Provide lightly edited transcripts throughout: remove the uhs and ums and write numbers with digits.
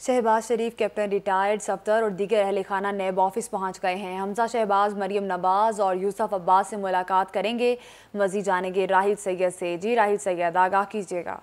Shahbaz Sharif captain retired Safdar और दीगर अहल खाना नैब ऑफिस पहुँच गए हैं। हमजा शहबाज, मरियम नवाज और यूसुफ अब्बास से मुलाकात करेंगे। मज़ीद जानेंगे राहिल सैयद से। जी राहिल सैयद, आगाह कीजिएगा।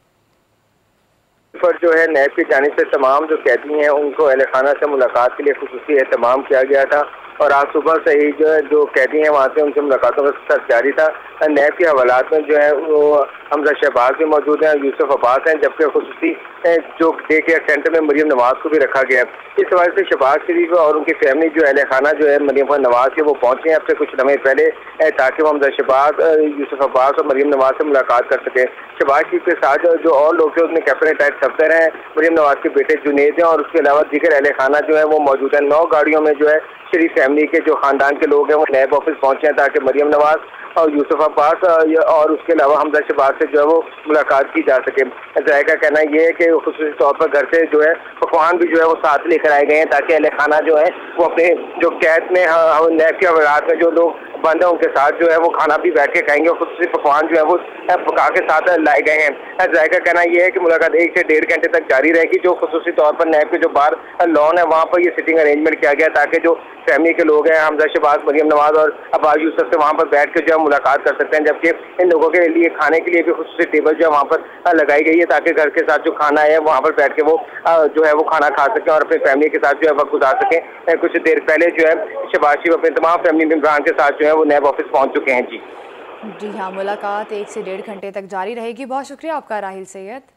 पर जो है नैब की जानिब से तमाम जो कैदी हैं उनको अहल खाना से मुलाकात के लिए खुसूसी एहतमाम किया गया था और आज सुबह से ही जो है जो कैदी हैं वहाँ से उनसे मुलाकातों का सिलसिला जारी था। नैब के हवालात में जो है वो हमजा शहबाज भी मौजूद हैं, यूसुफ अब्बास हैं, जबकि खुसूसी जो डे केयर सेंटर में मरियम नवाज को भी रखा गया है। इस हवाले से शहबाज शरीफ और उनकी फैमिली जो अहल खाना जो है मरियम नवाज के वो पहुंचे हैं अब से कुछ लम्हे पहले, ताकि वो हमजा शहबाज, यूसुफ अब्बास और मरियम नवाज से मुलाकात कर सकें। शहबाज शरीफ के साथ जो और लोग थे उसमें कैप्टन रिटायर्ड सफ्तर हैं, मरियम नवाज के बेटे जुनेद हैं और उसके अलावा दीगर अहल खाना जो है वो मौजूद है। 9 गाड़ियों में जो है शरीफ फैमिली के जो खानदान के लोग हैं वो नैब ऑफिस पहुंचे हैं ताकि मरियम नवाज और यूसुफ अब्बास और उसके अलावा हमजा शहबाज से जो है वो मुलाकात की जा सके। जायका कहना ये है कि खुसूसी तौर पर घर से जो है पकवान भी जो है वो साथ लेकर आए गए हैं ताकि अहल खाना जो है वो अपने जो कैद में नैब के हवालात में जो लोग बंद है उनके साथ जो है वो खाना भी बैठ के खाएंगे और खुसूसी पकवान जो है वो पका के साथ लाए गए हैं। जायका कहना यह है कि मुलाकात 1 से 1.5 घंटे तक जारी रहेगी। जो खुसूसी तौर पर नैब के जो बाहर लॉन है वहाँ पर ये सिटिंग अरेंजमेंट किया गया ताकि जो फैमिली के लोग हैं हमजा शहबाज, मरियम नवाज और अब्बास यूसुफ से वहाँ पर बैठ के जो है मुलाकात कर सकते हैं, जबकि इन लोगों के लिए खाने के लिए भी खुसूसी टेबल जो है वहाँ पर लगाई गई है ताकि घर के साथ जो खाना है वहाँ पर बैठ के वो जो है वो खाना खा सकें और अपनी फैमिली के साथ जो है वक्त गुजार सकें। कुछ देर पहले जो है शहबाज शरीफ अपने तमाम फैमिली मेम्बरान के साथ जो है वो नैब ऑफिस पहुँच चुके हैं। जी हाँ, मुलाकात 1 से 1.5 घंटे तक जारी रहेगी। बहुत शुक्रिया आपका राहिल सैयद।